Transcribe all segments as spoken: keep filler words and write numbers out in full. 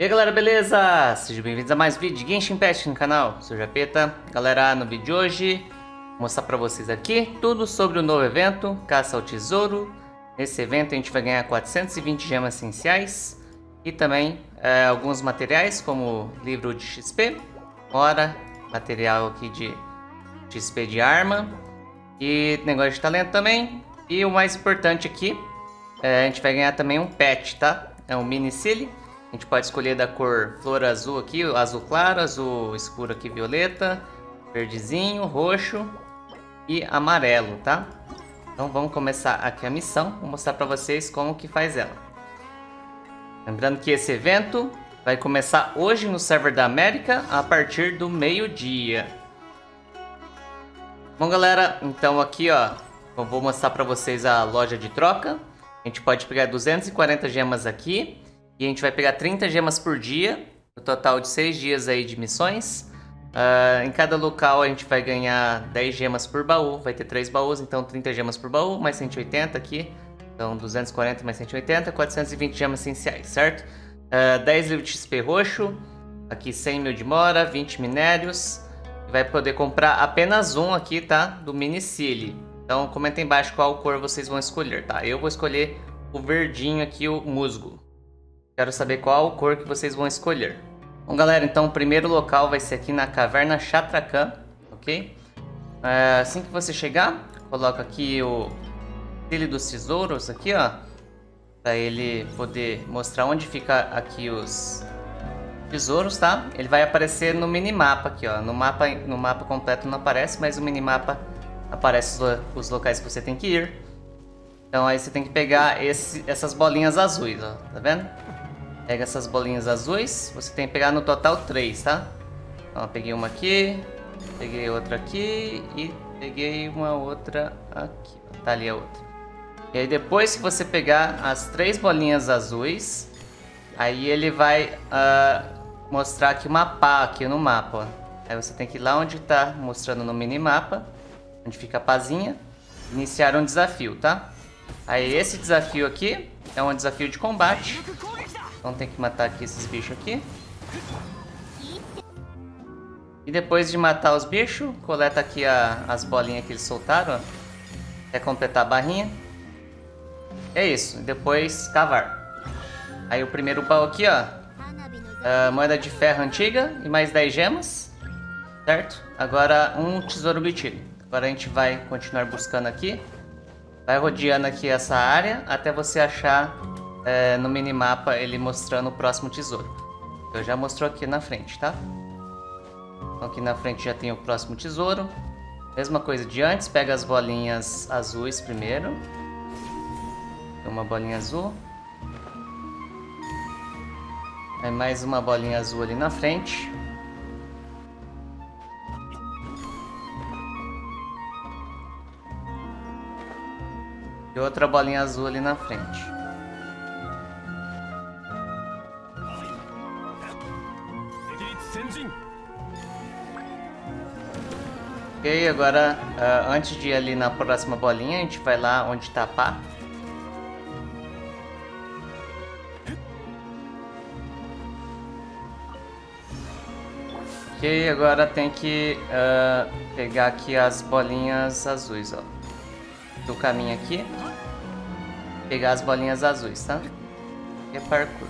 E aí galera, beleza? Sejam bem-vindos a mais um vídeo de Genshin Impact no canal. Sou o Japeta. Galera, no vídeo de hoje vou mostrar pra vocês aqui tudo sobre o novo evento Caça ao Tesouro. Nesse evento a gente vai ganhar quatrocentas e vinte gemas essenciais e também é, alguns materiais como livro de X P, hora, material aqui de X P de arma e negócio de talento também. E o mais importante aqui, é, a gente vai ganhar também um pet, tá? É um mini Silly. A gente pode escolher da cor flor azul aqui, azul claro, azul escuro aqui, violeta, verdezinho, roxo e amarelo, tá? Então vamos começar aqui a missão, vou mostrar pra vocês como que faz ela. Lembrando que esse evento vai começar hoje no server da América a partir do meio-dia. Bom galera, então aqui ó, eu vou mostrar pra vocês a loja de troca. A gente pode pegar duzentas e quarenta gemas aqui. E a gente vai pegar trinta gemas por dia, no total de seis dias aí de missões. Uh, em cada local a gente vai ganhar dez gemas por baú, vai ter três baús, então trinta gemas por baú, mais cento e oitenta aqui. Então duzentos e quarenta mais cento e oitenta, quatrocentas e vinte gemas essenciais, certo? Uh, dez livros de X P roxo, aqui cem mil de mora, vinte minérios. E vai poder comprar apenas um aqui, tá? Do mini Silly. Então comenta aí embaixo qual cor vocês vão escolher, tá? Eu vou escolher o verdinho aqui, o musgo. Quero saber qual cor que vocês vão escolher. Bom galera, então o primeiro local vai ser aqui na Caverna Chatracan, ok? É, assim que você chegar, coloca aqui o Silly dos Tesouros aqui, ó. Pra ele poder mostrar onde fica aqui os tesouros, tá? Ele vai aparecer no minimapa aqui, ó. No mapa, no mapa completo não aparece, mas no minimapa aparece os, os locais que você tem que ir. Então aí você tem que pegar esse, essas bolinhas azuis, ó. Tá vendo? Pega essas bolinhas azuis, você tem que pegar no total três, tá? Então eu peguei uma aqui, peguei outra aqui e peguei uma outra aqui. Tá ali a outra. E aí depois que você pegar as três bolinhas azuis, aí ele vai uh, mostrar aqui uma pá aqui no mapa, ó. Aí você tem que ir lá onde tá mostrando no minimapa, onde fica a pazinha, iniciar um desafio, tá? Aí esse desafio aqui é um desafio de combate. Então tem que matar aqui esses bichos aqui. E depois de matar os bichos, coleta aqui a, as bolinhas que eles soltaram, ó. Até completar a barrinha. É isso, e depois cavar. Aí o primeiro baú aqui, ó, a moeda de ferro antiga e mais dez gemas. Certo? Agora um tesouro obtido. Agora a gente vai continuar buscando aqui. Vai rodeando aqui essa área até você achar é, no minimapa ele mostrando o próximo tesouro. Eu já mostrou aqui na frente, tá? Então aqui na frente já tem o próximo tesouro. Mesma coisa de antes, pega as bolinhas azuis primeiro. Tem uma bolinha azul. Aí mais uma bolinha azul ali na frente. E outra bolinha azul ali na frente. Ok, agora uh, antes de ir ali na próxima bolinha, a gente vai lá onde tá a pá. Ok, agora tem que uh, pegar aqui as bolinhas azuis, ó. Do caminho aqui, pegar as bolinhas azuis, tá? E é parkour.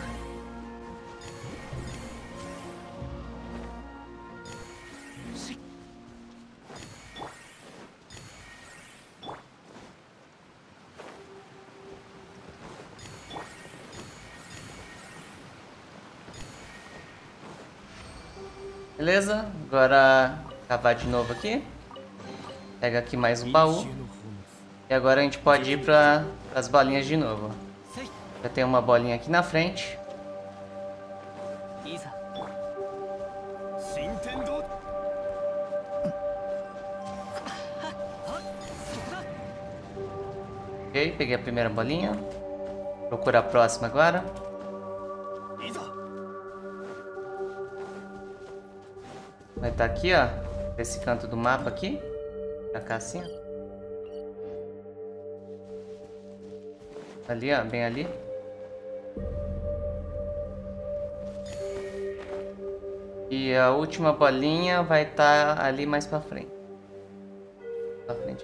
Beleza? Agora cavar de novo aqui. Pega aqui mais um baú. E agora a gente pode ir para as bolinhas de novo. Já tem uma bolinha aqui na frente. Ok, peguei a primeira bolinha. Procura a próxima agora. Vai estar aqui, ó. Nesse canto do mapa aqui. Pra cá assim, ó. Ali, ó, bem ali. E a última bolinha vai estar tá ali mais pra frente. Pra frente.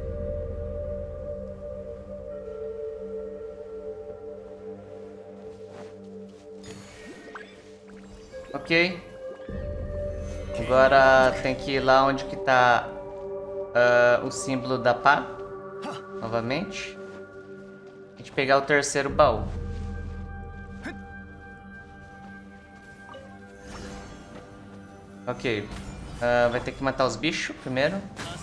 Ok. Agora tem que ir lá onde que tá uh, o símbolo da pá. Novamente. A gente pegar o terceiro baú. Ok. Uh, vai ter que matar os bichos primeiro.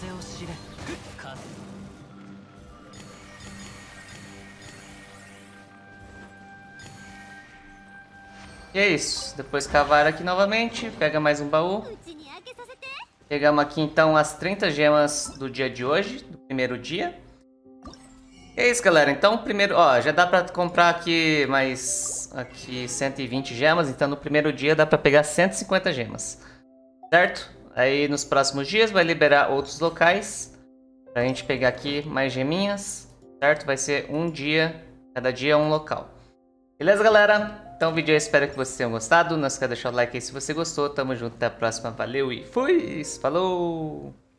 E é isso. Depois cavar aqui novamente. Pega mais um baú. Pegamos aqui então as trinta gemas do dia de hoje. Do primeiro dia. E é isso, galera. Então, primeiro, ó, já dá pra comprar aqui mais aqui cento e vinte gemas. Então, no primeiro dia dá pra pegar cento e cinquenta gemas. Certo? Aí, nos próximos dias vai liberar outros locais pra gente pegar aqui mais geminhas. Certo? Vai ser um dia, cada dia um local. Beleza, galera? Então, o vídeo aí, espero que vocês tenham gostado. Não esqueça de deixar o like aí se você gostou. Tamo junto, até a próxima. Valeu e fui! Falou!